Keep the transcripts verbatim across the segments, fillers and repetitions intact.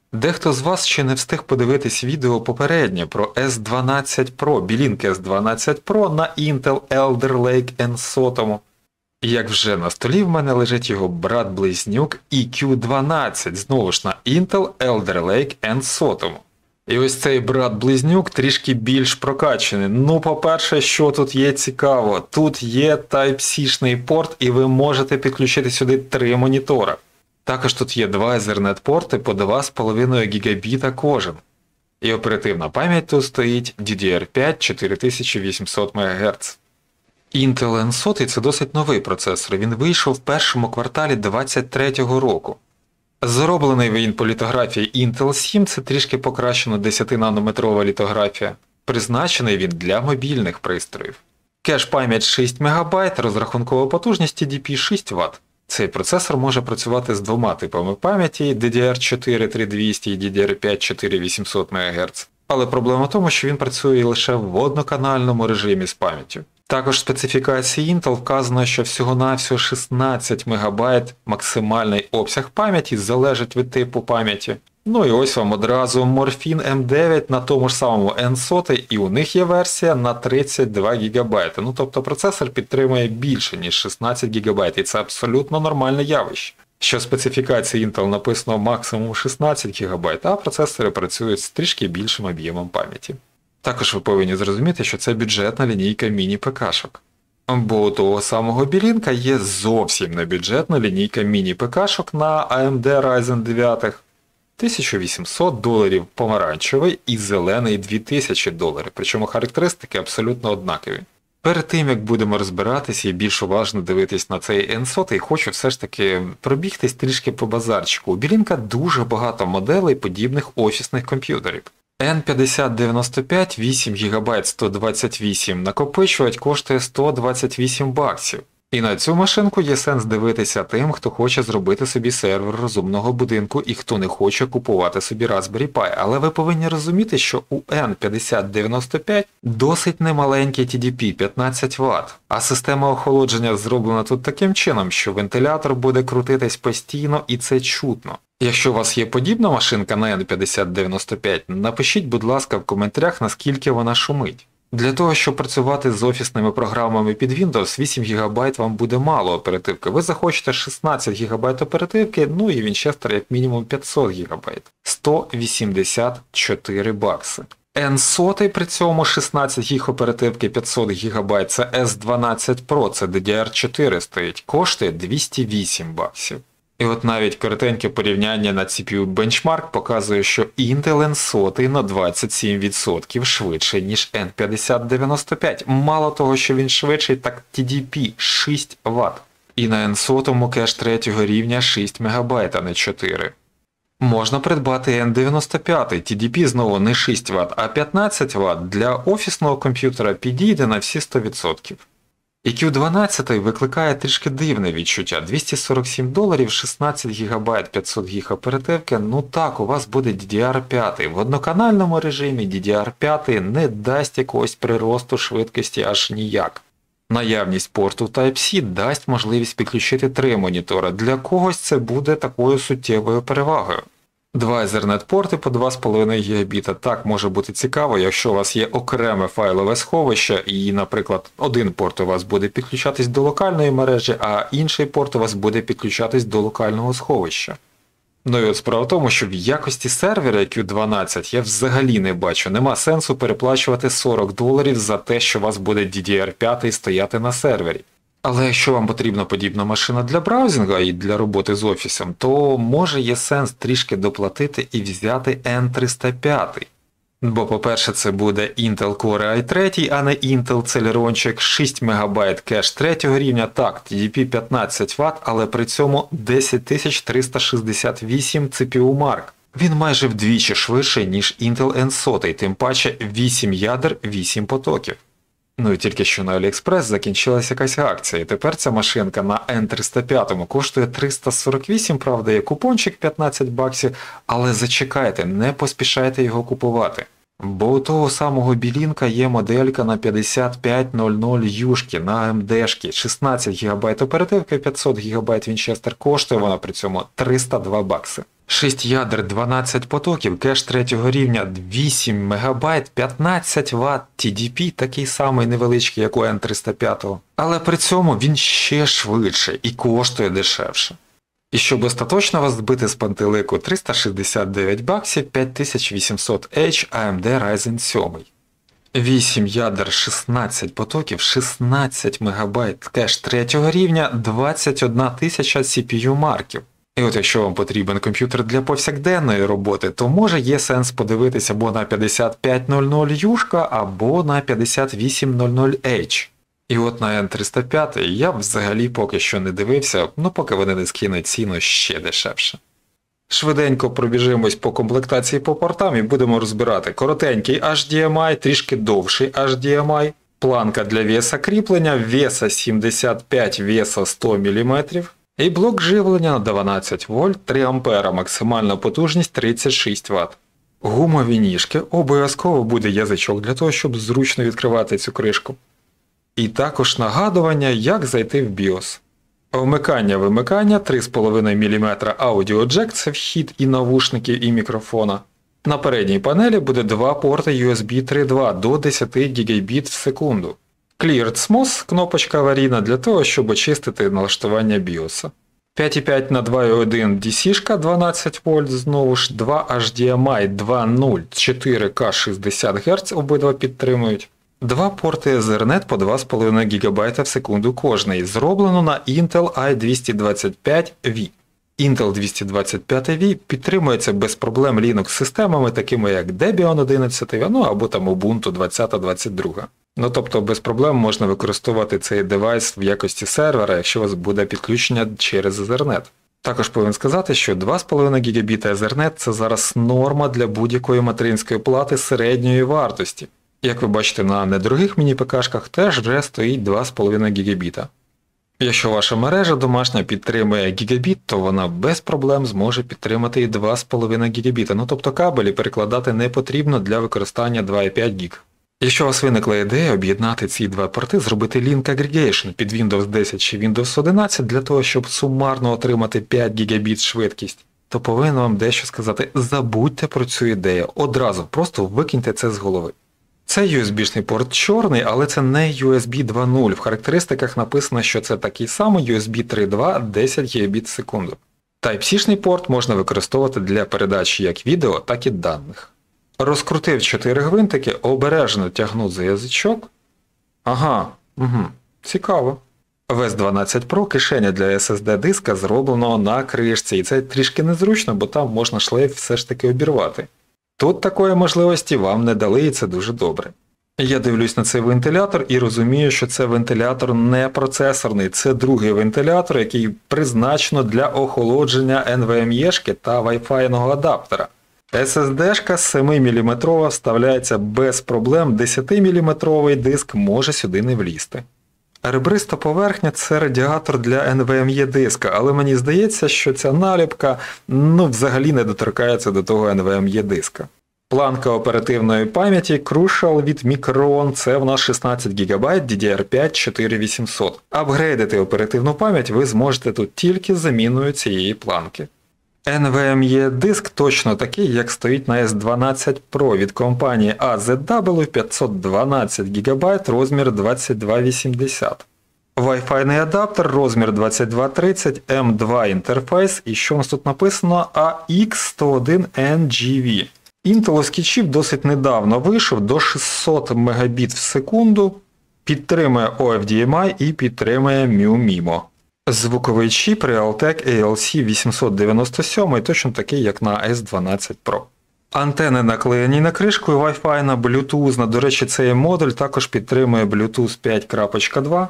Дехто з вас ще не встиг подивитись відео попереднє про ес дванадцять Pro, білінки ес дванадцять Pro на Intel Alder Lake ен сто. І як вже на столі в мене лежить його брат-близнюк і кю дванадцять, знову ж на Intel Alder Lake ен сто. І ось цей брат-близнюк трішки більш прокачаний. Ну, по-перше, що тут є цікаво? Тут є Type-C-шний порт, і ви можете підключити сюди три монітора. Також тут є два Ethernet-порти по два з половиною гігабіта кожен. І оперативна пам'ять тут стоїть ді ді ар п'ять чотири тисячі вісімсот мегагерц. Intel ен сто – це досить новий процесор, він вийшов в першому кварталі двадцять третього року. Зроблений він по літографії Intel сім, це трішки покращена десятинанометрова літографія. Призначений він для мобільних пристроїв. Кеш-пам'ять шість мегабайт, розрахункова потужність ті ді пі шість ватт. Цей процесор може працювати з двома типами пам'яті ді ді ар чотири три тисячі двісті і ді ді ар п'ять чотири тисячі вісімсот мегагерц. Але проблема в тому, що він працює лише в одноканальному режимі з пам'яттю. Також в специфікації Intel вказано, що всього-навсього шістнадцять мегабайт максимальний обсяг пам'яті залежить від типу пам'яті. Ну і ось вам одразу Morphine ем дев'ять на тому ж самому ен сто, і у них є версія на тридцять два гігабайти. Ну тобто процесор підтримує більше, ніж шістнадцять гігабайт, і це абсолютно нормальне явище. Що в специфікації Intel написано максимум шістнадцять гігабайт, а процесори працюють з трішки більшим об'ємом пам'яті. Також ви повинні зрозуміти, що це бюджетна лінійка міні-ПК-шок. Бо у того самого білінка є зовсім не бюджетна лінійка міні-ПК-шок на ей ем ді Ryzen дев'ять. тисяча вісімсот доларів помаранчевий і зелений дві тисячі доларів, причому характеристики абсолютно однакові. Перед тим, як будемо розбиратися і більш уважно дивитись на цей ен сто, і хочу все ж таки пробігтись трішки по базарчику. У білінка дуже багато моделей подібних офісних комп'ютерів. ен п'ятдесят дев'яносто п'ять вісім гігабайт сто двадцять вісім накопичувач коштує сто двадцять вісім баксів. І на цю машинку є сенс дивитися тим, хто хоче зробити собі сервер розумного будинку і хто не хоче купувати собі Raspberry Pi. Але ви повинні розуміти, що у ен п'ятдесят дев'яносто п'ять досить немаленький ті ді пі п'ятнадцять ватт, а система охолодження зроблена тут таким чином, що вентилятор буде крутитись постійно і це чутно. Якщо у вас є подібна машинка на ен п'ятдесят дев'яносто п'ять, напишіть, будь ласка, в коментарях, наскільки вона шумить. Для того, щоб працювати з офісними програмами під Windows, вісім гігабайт вам буде мало оперативки. Ви захочете шістнадцять гігабайт оперативки, ну і Winchester як мінімум п'ятсот гігабайт. сто вісімдесят чотири бакси. ен сто при цьому шістнадцять гіг оперативки п'ятсот гігабайт, це ес дванадцять Pro, це ді ді ар чотири стоїть, коштує двісті вісім баксів. І от навіть коротеньке порівняння на сі пі ю Benchmark показує, що Intel ен сто на двадцять сім відсотків швидший, ніж ен п'ятдесят дев'яносто п'ять. Мало того, що він швидший, так ті ді пі шість ватт. І на ен сто кеш третього рівня шість мегабайт, а не чотири. Можна придбати ен дев'яносто п'ять, ті ді пі знову не шість ватт, а п'ятнадцять ватт для офісного комп'ютера підійде на всі сто відсотків. І кю дванадцять викликає трішки дивне відчуття. двісті сорок сім доларів, шістнадцять гігабайт, п'ятсот гіг оперативки, ну так, у вас буде ді ді ар п'ять. В одноканальному режимі ді ді ар п'ять не дасть якогось приросту швидкості аж ніяк. Наявність порту Type-C дасть можливість підключити три монітори. Для когось це буде такою суттєвою перевагою. Два Ethernet-порти по два з половиною гігабіта. Так, може бути цікаво, якщо у вас є окреме файлове сховище і, наприклад, один порт у вас буде підключатись до локальної мережі, а інший порт у вас буде підключатись до локального сховища. Ну і от справа в тому, що в якості сервера кю дванадцять я взагалі не бачу. Нема сенсу переплачувати сорок доларів за те, що у вас буде ді ді ар п'ять стояти на сервері. Але якщо вам потрібна подібна машина для браузінга і для роботи з офісом, то може є сенс трішки доплатити і взяти ен триста п'ять. Бо, по-перше, це буде Intel Core ай три, а не Intel Celeron, шість мегабайт кеш третього рівня, так, ті ді пі п'ятнадцять ватт, але при цьому десять тисяч триста шістдесят вісім сі пі ю Mark. Він майже вдвічі швидший, ніж Intel ен сто, тим паче вісім ядер, вісім потоків. Ну і тільки що на AliExpress закінчилась якась акція, і тепер ця машинка на ен триста п'ять коштує триста сорок вісім, правда, є купончик п'ятнадцять баксів, але зачекайте, не поспішайте його купувати. Бо у того самого білінка є моделька на п'ятдесят п'ять нуль нуль юшки на ей ем ді-шки, шістнадцять гігабайт оперативки, п'ятсот гігабайт Winchester, коштує вона при цьому триста два бакси. шість ядер, дванадцять потоків, кеш третього рівня, вісім мегабайт, п'ятнадцять ватт, ті ді пі такий самий невеличкий, як у ен триста п'ять. Але при цьому він ще швидше і коштує дешевше. І щоб остаточно вас збити з пантелику, триста шістдесят дев'ять баксів, п'ять тисяч вісімсот ейч ей ем ді Ryzen сім. вісім ядер, шістнадцять потоків, шістнадцять мегабайт, кеш третього рівня, двадцять одна тисяча сі пі ю марків. І от якщо вам потрібен комп'ютер для повсякденної роботи, то може є сенс подивитися або на п'ятдесят п'ять нуль нуль юшка, або на п'ятдесят вісім нуль нуль ейч. І от на ен триста п'ять я б взагалі поки що не дивився, ну поки вони не скинуть ціну ще дешевше. Швиденько пробіжимось по комплектації по портам і будемо розбирати коротенький ейч ді ем ай, трішки довший ейч ді ем ай, планка для веса кріплення, веса сімдесят п'ять, веса сто міліметрів, і блок живлення на дванадцять вольт, три ампера, максимальна потужність тридцять шість ватт. Гумові ніжки, обов'язково буде язичок для того, щоб зручно відкривати цю кришку. І також нагадування, як зайти в біос. Вмикання-вимикання, три з половиною міліметра аудіоджек – це вхід і навушників, і мікрофона. На передній панелі буде два порти ю ес бі три точка два до десять гігабіт в секунду. Cleared ес ем о ес – кнопочка аварійна для того, щоб очистити налаштування біоса. п'ять і п'ять на два і один ді сі-шка дванадцять вольт, знову ж два ейч ді ем ай два точка нуль, чотири ка шістдесят герц обидва підтримують. Два порти Ethernet по два з половиною гігабайта в секунду кожний, зроблено на Intel ай двісті двадцять п'ять ві. Intel двісті двадцять п'ять ві підтримується без проблем Linux-системами, такими як Debian одинадцять, ну або там Ubuntu двадцять двадцять два. Ну тобто без проблем можна використовувати цей девайс в якості сервера, якщо у вас буде підключення через Ethernet. Також повинен сказати, що два з половиною гігабіта Ethernet – це зараз норма для будь-якої материнської плати середньої вартості. Як ви бачите, на недорогих міні-ПКшках теж вже стоїть два з половиною гігабіта. Якщо ваша мережа домашня підтримує гігабіт, то вона без проблем зможе підтримати і два з половиною гігабіта. Ну тобто кабелі перекладати не потрібно для використання два і п'ять гіг. Якщо у вас виникла ідея об'єднати ці два порти, зробити Link Aggregation під Windows десять чи Windows одинадцять для того, щоб сумарно отримати п'ять гігабіт швидкість, то повинен вам дещо сказати: забудьте про цю ідею, одразу просто викиньте це з голови. Це ю ес бі-шний порт чорний, але це не ю ес бі два нуль. В характеристиках написано, що це такий самий ю ес бі три точка два десять гігабіт в секунду. Type-C-шний порт можна використовувати для передачі як відео, так і даних. Розкрутив чотири гвинтики, обережно тягну за язичок. Ага, угу, цікаво. В ес дванадцять про кишеня для ес ес ді диска зроблено на кришці, і це трішки незручно, бо там можна шлейф все ж таки обірвати. Тут такої можливості вам не дали, і це дуже добре. Я дивлюсь на цей вентилятор і розумію, що це вентилятор не процесорний, це другий вентилятор, який призначено для охолодження ен ве ем і-шки та Wi-Fi-ного адаптера. ес ес ді-шка семиміліметрова вставляється без проблем, десятиміліметровий диск може сюди не влізти. Ребриста поверхня – це радіатор для ен ве ем і-диска, але мені здається, що ця наліпка ну, взагалі не доторкається до того ен ве ем і-диска. Планка оперативної пам'яті Crucial від Micron – це в нас шістнадцять гігабайт ді ді ар п'ять чотири вісімсот. Апгрейдити оперативну пам'ять ви зможете тут тільки з заміною цієї планки. ен ве ем і-диск точно такий, як стоїть на ес дванадцять про від компанії ей зет дабл ю, п'ятсот дванадцять гігабайт, розмір двадцять два вісімдесят. Wi-Fi адаптер, розмір двадцять два тридцять, ем два інтерфейс, і що у нас тут написано? а ікс сто один ен джі ві. Інтеловський чіп досить недавно вийшов до шістсот мегабіт в секунду, підтримує о еф ді ем ай і підтримує мю-мімо. Звуковий чіп Realtek ей ел сі вісімсот дев'яносто сім, точно такий, як на ес дванадцять про. Антени наклеєні на кришку, Wi-Fi на Bluetooth. До речі, цей модуль також підтримує Bluetooth п'ять крапка два.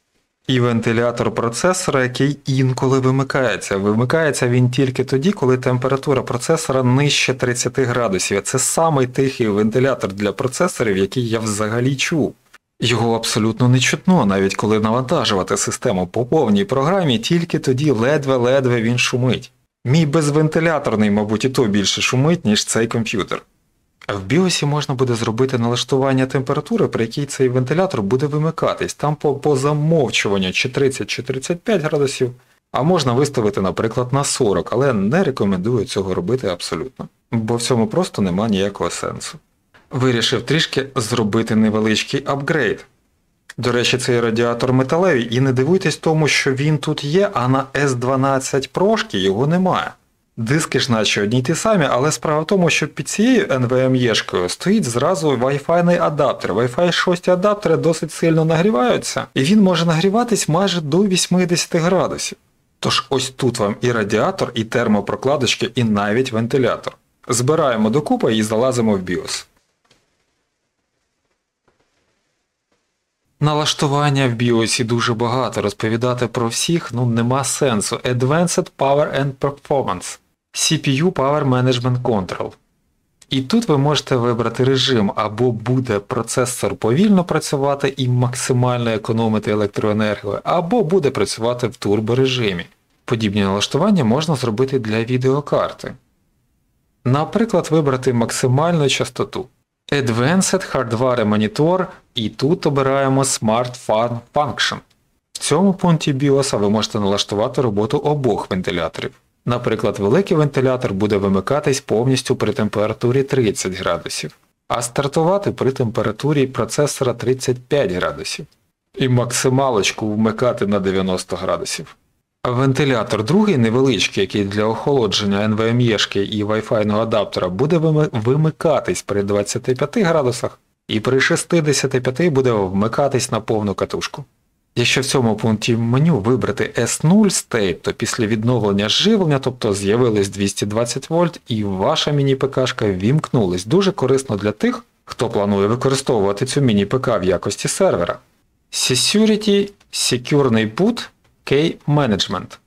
І вентилятор процесора, який інколи вимикається. Вимикається він тільки тоді, коли температура процесора нижче тридцять градусів. Це самий тихий вентилятор для процесорів, який я взагалі чув. Його абсолютно не чутно, навіть коли навантажувати систему по повній програмі, тільки тоді ледве-ледве він шумить. Мій безвентиляторний, мабуть, і то більше шумить, ніж цей комп'ютер. В біосі можна буде зробити налаштування температури, при якій цей вентилятор буде вимикатись. Там по, по замовчуванню чи тридцять, чи тридцять п'ять градусів, А можна виставити, наприклад, на сорок, але не рекомендую цього робити абсолютно, бо в цьому просто нема ніякого сенсу. Вирішив трішки зробити невеличкий апгрейд. До речі, цей радіатор металевий, і не дивуйтесь тому, що він тут є, а на ес дванадцять прошки його немає. Диски ж наче одні й ті самі, але справа в тому, що під цією ен ве ем є-шкою стоїть зразу Wi-Fi адаптер. Wi-Fi шість адаптери досить сильно нагріваються, і він може нагріватись майже до вісімдесят градусів. Тож ось тут вам і радіатор, і термопрокладочки, і навіть вентилятор. Збираємо докупи і залазимо в біос. Налаштування в біосі дуже багато, розповідати про всіх ну нема сенсу. Advanced Power and Performance. сі пі ю Power Management Control. І тут ви можете вибрати режим, або буде процесор повільно працювати і максимально економити електроенергію, або буде працювати в турборежимі. Подібні налаштування можна зробити для відеокарти. Наприклад, вибрати максимальну частоту. Advanced Hardware Monitor, і тут обираємо Smart Fan Function. В цьому пункті біоса ви можете налаштувати роботу обох вентиляторів. Наприклад, великий вентилятор буде вимикатись повністю при температурі тридцять градусів, а стартувати при температурі процесора тридцять п'ять градусів. І максималочку вмикати на дев'яносто градусів. Вентилятор другий невеличкий, який для охолодження ен ве ем є-шки і Wi-Fi адаптера буде вимикатись при двадцяти п'яти градусах і при шістдесяти п'яти буде вмикатись на повну катушку. Якщо в цьому пункті меню вибрати ес нуль State, то після відновлення живлення, тобто з'явились двісті двадцять вольт і ваша міні-ПКшка ввімкнулась. Дуже корисно для тих, хто планує використовувати цю міні-ПК в якості сервера. Security, Security Boot, Key Management.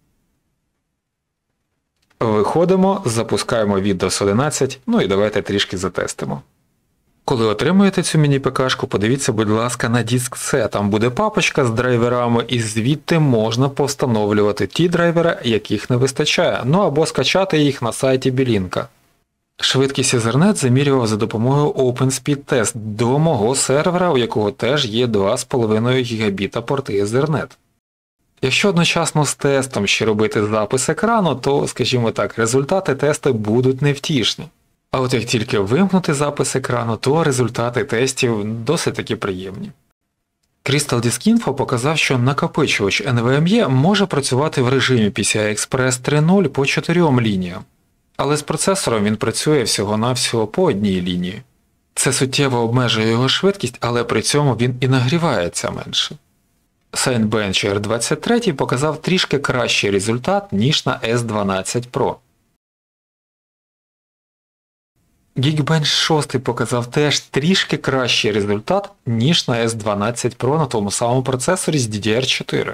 Виходимо, запускаємо Windows одинадцять, ну і давайте трішки затестимо. Коли отримуєте цю міні-ПКшку, подивіться, будь ласка, на диск С, там буде папочка з драйверами, і звідти можна повстановлювати ті драйвери, яких не вистачає, ну або скачати їх на сайті Білінка. Швидкість Ethernet замірював за допомогою OpenSpeed Test до мого сервера, у якого теж є два з половиною гігабіта порти Ethernet. Якщо одночасно з тестом ще робити запис екрану, то, скажімо так, результати тесту будуть невтішні. А от як тільки вимкнути запис екрану, то результати тестів досить таки приємні. Crystal Disk Info показав, що накопичувач ен ве ем є може працювати в режимі пі сі ай Express три нуль по чотирьом лініям, але з процесором він працює всього-навсього по одній лінії. Це суттєво обмежує його швидкість, але при цьому він і нагрівається менше. Cinebench ар двадцять три показав трішки кращий результат, ніж на ес дванадцять про. Geekbench шість показав теж трішки кращий результат, ніж на ес дванадцять про на тому самому процесорі з ді ді ар чотири.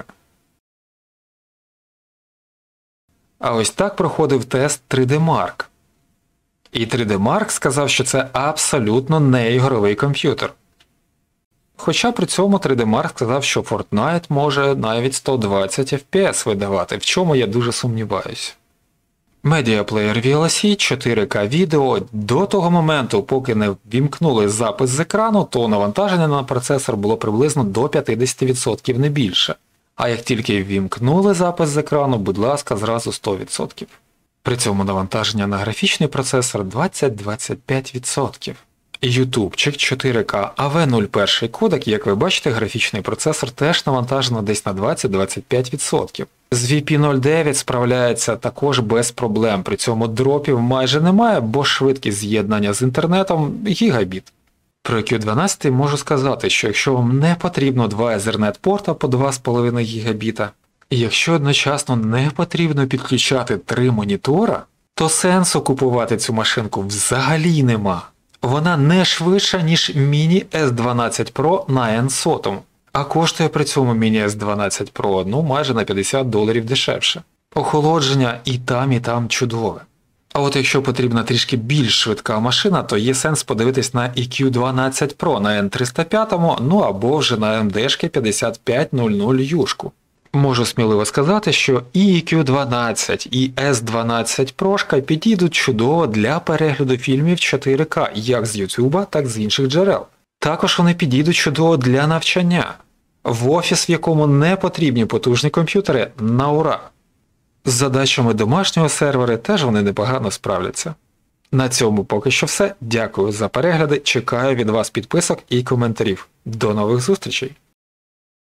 А ось так проходив тест три ді Mark. І три ді Mark сказав, що це абсолютно не ігровий комп'ютер. Хоча при цьому три ді Mark сказав, що Fortnite може навіть сто двадцять еф пі ес видавати, в чому я дуже сумніваюся. Media Player ві ел сі чотири ка відео до того моменту, поки не ввімкнули запис з екрану, то навантаження на процесор було приблизно до п'ятдесят відсотків, не більше. А як тільки ввімкнули запис з екрану, будь ласка, зразу сто відсотків. При цьому навантаження на графічний процесор двадцять до двадцяти п'яти відсотків. ютубчик чотири ка ей ві нуль один кодек, як ви бачите, графічний процесор теж навантажено десь на двадцять до двадцяти п'яти відсотків. З ві пі нуль дев'ять справляється також без проблем, при цьому дропів майже немає, бо швидкість з'єднання з інтернетом гігабіт. Про кю дванадцять можу сказати, що якщо вам не потрібно два Ethernet порта по два з половиною гігабіта, і якщо одночасно не потрібно підключати три монітора, то сенсу купувати цю машинку взагалі нема. Вона не швидша, ніж Mini ес дванадцять про на ен сто, а коштує при цьому Mini ес дванадцять про ну майже на п'ятдесят доларів дешевше. Охолодження і там, і там чудове. А от якщо потрібна трішки більш швидка машина, то є сенс подивитись на і кю дванадцять про на ен триста п'ять, ну або вже на ем ді-шки п'ятдесят п'ять нуль нуль юшку. Можу сміливо сказати, що і і кю дванадцять, і ес дванадцять прошка підійдуть чудово для перегляду фільмів чотири ка як з Ютуба, так і з інших джерел. Також вони підійдуть чудово для навчання. В офіс, в якому не потрібні потужні комп'ютери, на ура! З задачами домашнього сервера теж вони непогано справляться. На цьому поки що все. Дякую за перегляди, чекаю від вас підписок і коментарів. До нових зустрічей!